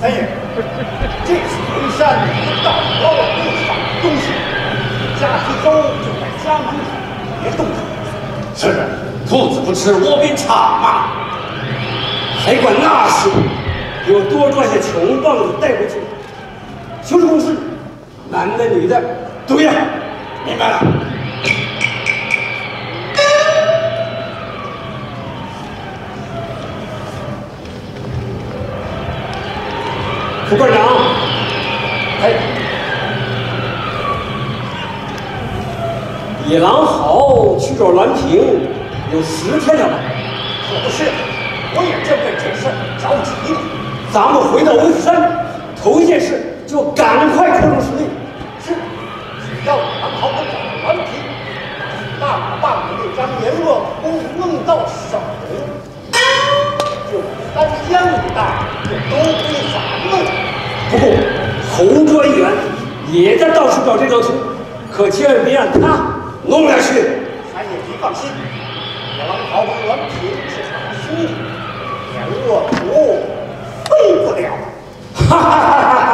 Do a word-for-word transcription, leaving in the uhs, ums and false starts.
三爷，这次回山到高不少东西，家提沟就在家门口，别动它。 是，兔子不吃窝边草嘛。还管那事？给我多赚些穷棒子带回去。修士公事，男的女的都要。明白了。副馆长，哎，野狼好去找栾平，有十天了吧？ 可不是，我也正为这事着急呢。 咱们回到文虎山，头一件事就赶快扩充实力。 是，只要野狼好能找到栾平，大把你那张联络簿弄到手，就三江一带就都归咱们了。 不过侯专员也在到处找这张图，可千万别让他弄下去。 三爷您放心，野狼豪和栾平是他的兄弟，联络图废不了。 哈哈哈哈！